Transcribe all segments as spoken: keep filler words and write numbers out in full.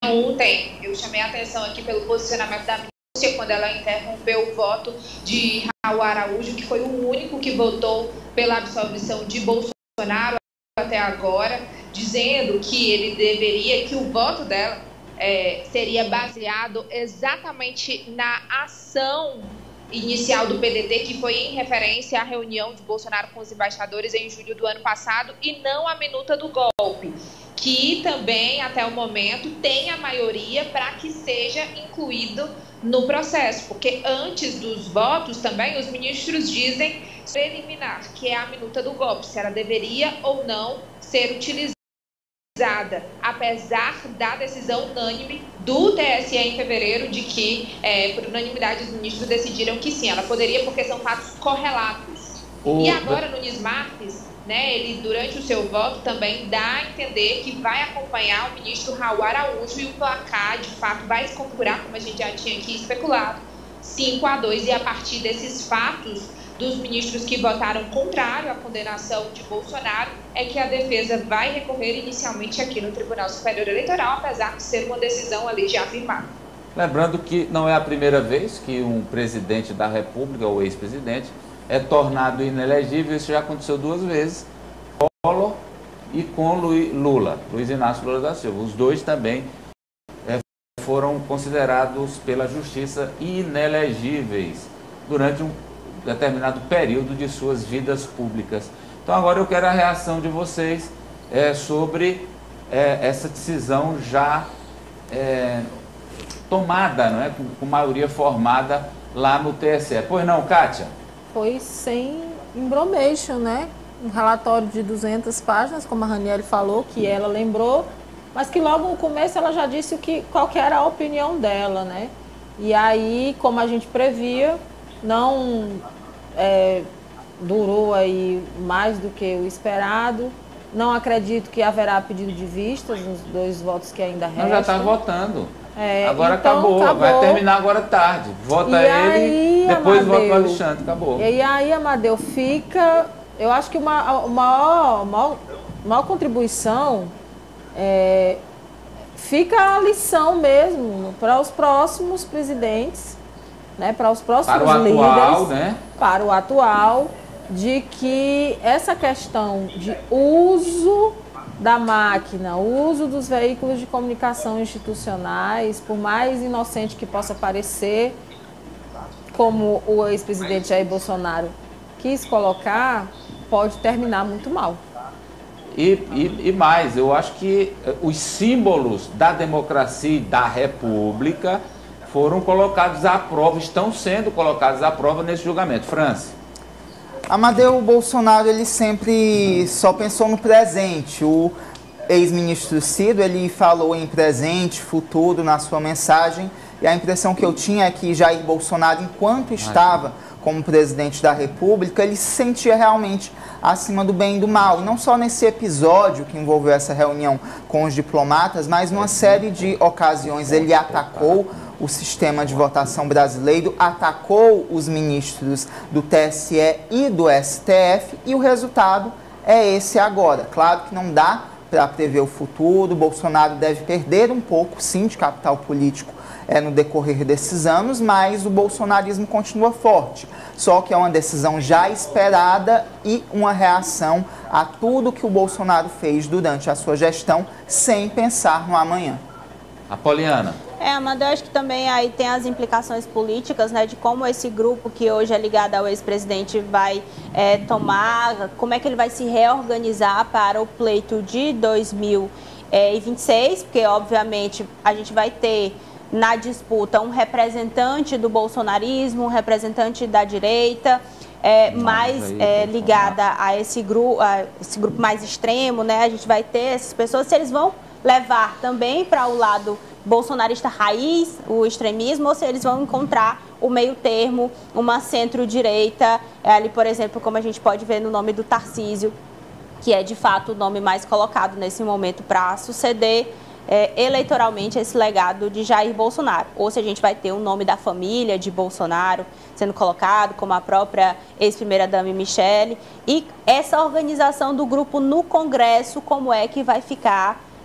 ontem eu chamei a atenção aqui pelo posicionamento da Rússia quando ela interrompeu o voto de Raul Araújo, que foi o único que votou pela absolvição de Bolsonaro até agora, dizendo que ele deveria, que o voto dela é, seria baseado exatamente na ação inicial do P D T, que foi em referência à reunião de Bolsonaro com os embaixadores em julho do ano passado, e não a minuta do golpe, que também, até o momento, tem a maioria para que seja incluído no processo, porque antes dos votos também os ministros dizem preliminar, que é a minuta do golpe, se ela deveria ou não ser utilizada, apesar da decisão unânime do T S E em fevereiro de que, é, por unanimidade, os ministros decidiram que sim, ela poderia, porque são fatos correlatos. O... E agora, Nunes Marques, né, ele, durante o seu voto, também dá a entender que vai acompanhar o ministro Raul Araújo, e o placar, de fato, vai se configurar, como a gente já tinha aqui especulado, cinco a dois, e a partir desses fatos dos ministros que votaram contrário à condenação de Bolsonaro, é que a defesa vai recorrer inicialmente aqui no Tribunal Superior Eleitoral, apesar de ser uma decisão ali já afirmada. Lembrando que não é a primeira vez que um presidente da República, ou ex-presidente, é tornado inelegível. Isso já aconteceu duas vezes, Collor e com Lula, Luiz Inácio Lula da Silva. Os dois também é, foram considerados pela Justiça inelegíveis durante um determinado período de suas vidas públicas. Então agora eu quero a reação de vocês é, sobre é, essa decisão já é, tomada, não é? com, com maioria formada lá no T S E. Pois não, Kátia? Foi sem embromation, né? Um relatório de duzentas páginas, como a Ranieri falou, que ela lembrou, mas que logo no começo ela já disse o que, qual que era a opinião dela, né? E aí, como a gente previa, não é, durou aí mais do que o esperado. Não acredito que haverá pedido de vistas nos dois votos que ainda restam. Não, já está votando. É, agora então, acabou. acabou, vai terminar agora tarde. Vota e ele, aí, depois Amadeu, vota o Alexandre, acabou. E aí, Amadeu, fica... Eu acho que uma, a maior, maior, maior contribuição é, fica a lição mesmo para os próximos presidentes, né, para os próximos para o líderes, atual, né? para o atual, de que essa questão de uso da máquina, o uso dos veículos de comunicação institucionais, por mais inocente que possa parecer, como o ex-presidente Jair Bolsonaro quis colocar, pode terminar muito mal. E, e, e mais, eu acho que os símbolos da democracia e da república foram colocados à prova, estão sendo colocados à prova nesse julgamento. França. Amadeu, Bolsonaro, ele sempre só pensou no presente. O ex-ministro Ciro, ele falou em presente, futuro na sua mensagem, e a impressão que eu tinha é que Jair Bolsonaro, enquanto estava como presidente da República, ele se sentia realmente acima do bem e do mal. E não só nesse episódio que envolveu essa reunião com os diplomatas, mas numa série de ocasiões ele atacou o sistema de votação brasileiro, atacou os ministros do T S E e do S T F, e o resultado é esse agora. Claro que não dá para prever o futuro, Bolsonaro deve perder um pouco, sim, de capital político é, no decorrer desses anos, mas o bolsonarismo continua forte. Só que é uma decisão já esperada e uma reação a tudo que o Bolsonaro fez durante a sua gestão, sem pensar no amanhã. Apoliana. É, Amadeu, acho que também aí tem as implicações políticas, né, de como esse grupo que hoje é ligado ao ex-presidente vai é, tomar, como é que ele vai se reorganizar para o pleito de dois mil e vinte e seis, porque obviamente a gente vai ter na disputa um representante do bolsonarismo, um representante da direita, é, mais é, ligada a esse, gru a esse grupo mais extremo, né, a gente vai ter essas pessoas, se eles vão levar também para o lado bolsonarista raiz, o extremismo, ou se eles vão encontrar o meio termo, uma centro-direita, é, ali, por exemplo, como a gente pode ver no nome do Tarcísio, que é de fato o nome mais colocado nesse momento para suceder é, eleitoralmente esse legado de Jair Bolsonaro. Ou se a gente vai ter o nome da família de Bolsonaro sendo colocado, como a própria ex-primeira-dama Michele, e essa organização do grupo no Congresso, como é que vai ficar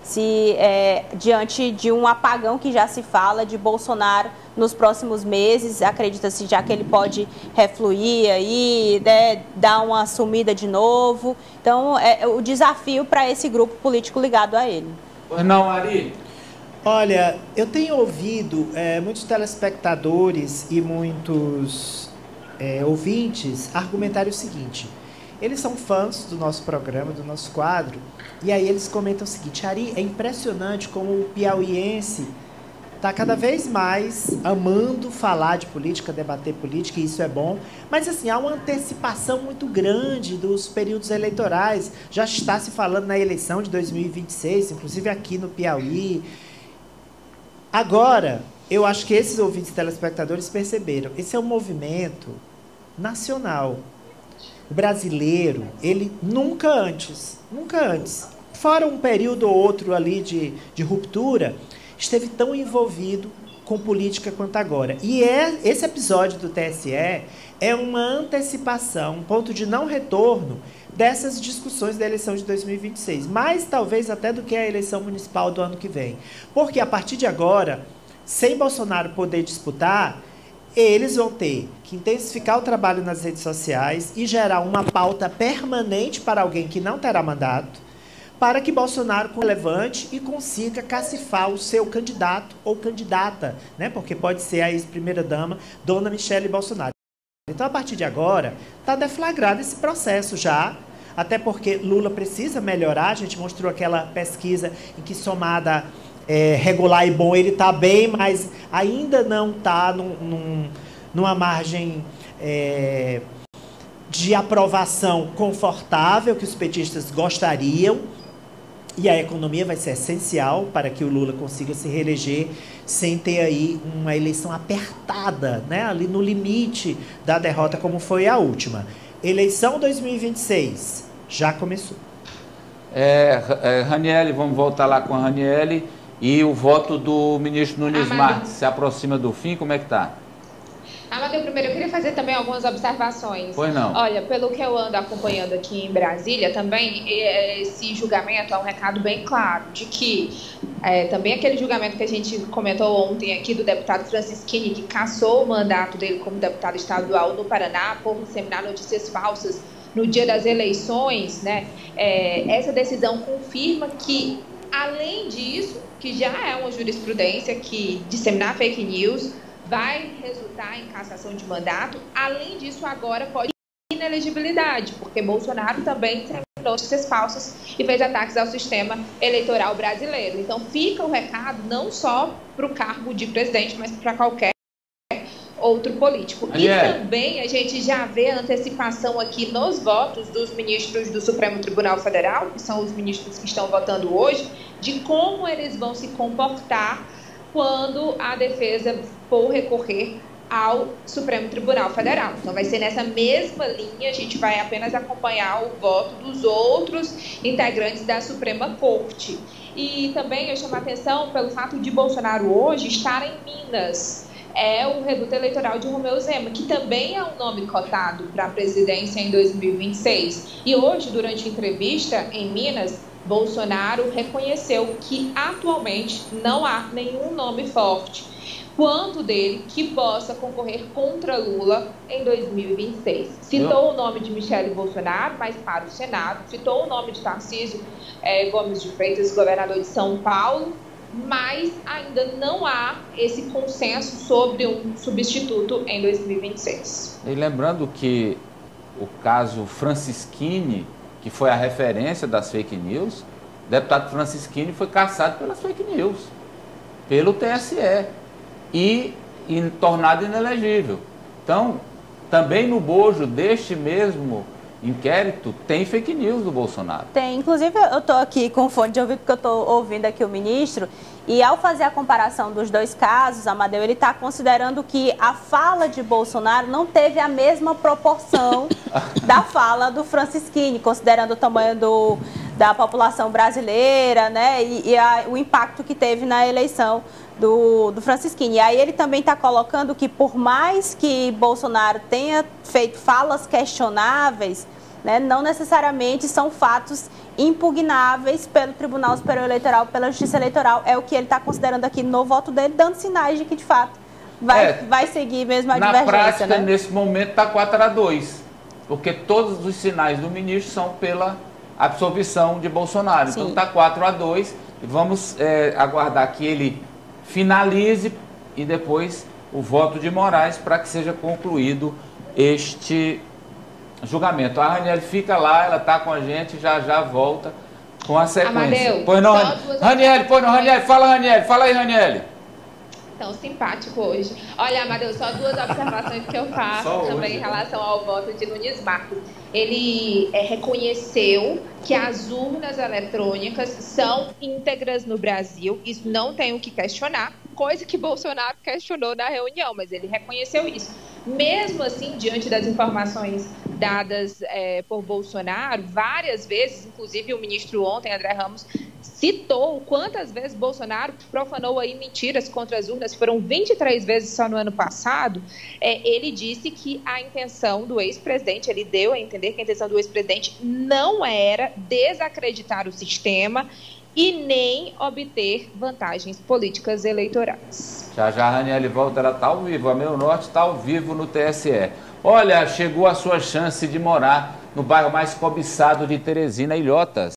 se é, diante de um apagão que já se fala de Bolsonaro nos próximos meses, acredita-se já que ele pode refluir aí, né, dar uma sumida de novo. Então, é o desafio para esse grupo político ligado a ele. Pois não, Ari? Olha, eu tenho ouvido é, muitos telespectadores e muitos é, ouvintes argumentarem o seguinte: eles são fãs do nosso programa, do nosso quadro, e aí eles comentam o seguinte: Ari, é impressionante como o piauiense está cada vez mais amando falar de política, debater política, e isso é bom. Mas, assim, há uma antecipação muito grande dos períodos eleitorais. Já está se falando na eleição de dois mil e vinte e seis, inclusive aqui no Piauí. Agora, eu acho que esses ouvintes telespectadores perceberam. Esse é um movimento nacional. O brasileiro, ele nunca antes, nunca antes, fora um período ou outro ali de, de ruptura, esteve tão envolvido com política quanto agora. E é, esse episódio do T S E é uma antecipação, um ponto de não retorno dessas discussões da eleição de dois mil e vinte e seis. Mais talvez até do que a eleição municipal do ano que vem. Porque a partir de agora, sem Bolsonaro poder disputar, eles vão ter que intensificar o trabalho nas redes sociais e gerar uma pauta permanente para alguém que não terá mandato, para que Bolsonaro levante e consiga cacifar o seu candidato ou candidata, né? Porque pode ser a ex-primeira-dama, dona Michele Bolsonaro. Então, a partir de agora, está deflagrado esse processo já, até porque Lula precisa melhorar. A gente mostrou aquela pesquisa em que, somada é, regular e bom, ele está bem, mas ainda não está num, num, numa margem é, de aprovação confortável que os petistas gostariam. E a economia vai ser essencial para que o Lula consiga se reeleger sem ter aí uma eleição apertada, né, ali no limite da derrota, como foi a última. Eleição dois mil e vinte e seis já começou. É, é, Raniele, vamos voltar lá com a Raniele. E o voto do ministro Nunes Amadeu. Marques se aproxima do fim, como é que está? Amadeu, primeiro, eu queria fazer também algumas observações. Pois não. Olha, pelo que eu ando acompanhando aqui em Brasília, também esse julgamento é um recado bem claro de que é, também aquele julgamento que a gente comentou ontem aqui do deputado Francisquini, que cassou o mandato dele como deputado estadual no Paraná por disseminar notícias falsas no dia das eleições, né? É, essa decisão confirma que, além disso, que já é uma jurisprudência que disseminar fake news vai resultar em cassação de mandato. Além disso, agora pode inelegibilidade, porque Bolsonaro também disseminou notícias falsas e fez ataques ao sistema eleitoral brasileiro. Então, fica o recado não só para o cargo de presidente, mas para qualquer outro político. E yeah. também a gente já vê a antecipação aqui nos votos dos ministros do Supremo Tribunal Federal, que são os ministros que estão votando hoje, de como eles vão se comportar quando a defesa for recorrer ao Supremo Tribunal Federal. Então, vai ser nessa mesma linha, a gente vai apenas acompanhar o voto dos outros integrantes da Suprema Corte. E também eu chamo a atenção pelo fato de Bolsonaro hoje estar em Minas. É o reduto eleitoral de Romeu Zema, que também é um nome cotado para a presidência em dois mil e vinte e seis. E hoje, durante a entrevista em Minas, Bolsonaro reconheceu que atualmente não há nenhum nome forte quanto dele que possa concorrer contra Lula em dois mil e vinte e seis. Citou o nome de Michele Bolsonaro, mas para o Senado. Citou o nome de Tarcísio eh, Gomes de Freitas, governador de São Paulo, mas ainda não há esse consenso sobre um substituto em dois mil e vinte e seis. E lembrando que o caso Francisquini, que foi a referência das fake news, o deputado Francisquini foi cassado pelas fake news, pelo T S E, e, e tornado inelegível. Então, também no bojo deste mesmo inquérito, tem fake news do Bolsonaro. Tem, inclusive eu estou aqui com fone de ouvido, porque eu estou ouvindo aqui o ministro, e ao fazer a comparação dos dois casos, Amadeu, ele está considerando que a fala de Bolsonaro não teve a mesma proporção da fala do Francisquini, considerando o tamanho do, da população brasileira, né, e, e a, o impacto que teve na eleição do, do Francisquini. E aí ele também está colocando que, por mais que Bolsonaro tenha feito falas questionáveis, né, não necessariamente são fatos impugnáveis pelo Tribunal Superior Eleitoral, pela Justiça Eleitoral. É o que ele está considerando aqui no voto dele, dando sinais de que, de fato, vai, é, vai seguir mesmo a na divergência. Na prática, né? nesse momento, está quatro a dois, porque todos os sinais do ministro são pela absolvição de Bolsonaro. Sim. Então está quatro a dois e vamos é, aguardar que ele finalize e depois o voto de Moraes para que seja concluído este julgamento. A Raniele fica lá, ela está com a gente, já já volta com a sequência. Amadeu, pois não, Raniele, pois não, Raniele, fala Raniele, fala aí Raniele. Tão simpático hoje. Olha, Amadeu, só duas observações que eu faço só também hoje, em relação ao voto de Nunes Marques. Ele é, reconheceu que as urnas eletrônicas são íntegras no Brasil, isso não tem o que questionar, coisa que Bolsonaro questionou na reunião, mas ele reconheceu isso. Mesmo assim, diante das informações dadas é, por Bolsonaro, várias vezes, inclusive o ministro ontem, André Ramos, citou quantas vezes Bolsonaro profanou aí mentiras contra as urnas, foram vinte e três vezes só no ano passado. É, ele disse que a intenção do ex-presidente, ele deu a entender que a intenção do ex-presidente não era desacreditar o sistema e nem obter vantagens políticas eleitorais. Já já a Raniele volta, ela está ao vivo, a Meio Norte está ao vivo no T S E. Olha, chegou a sua chance de morar no bairro mais cobiçado de Teresina, Ilhotas.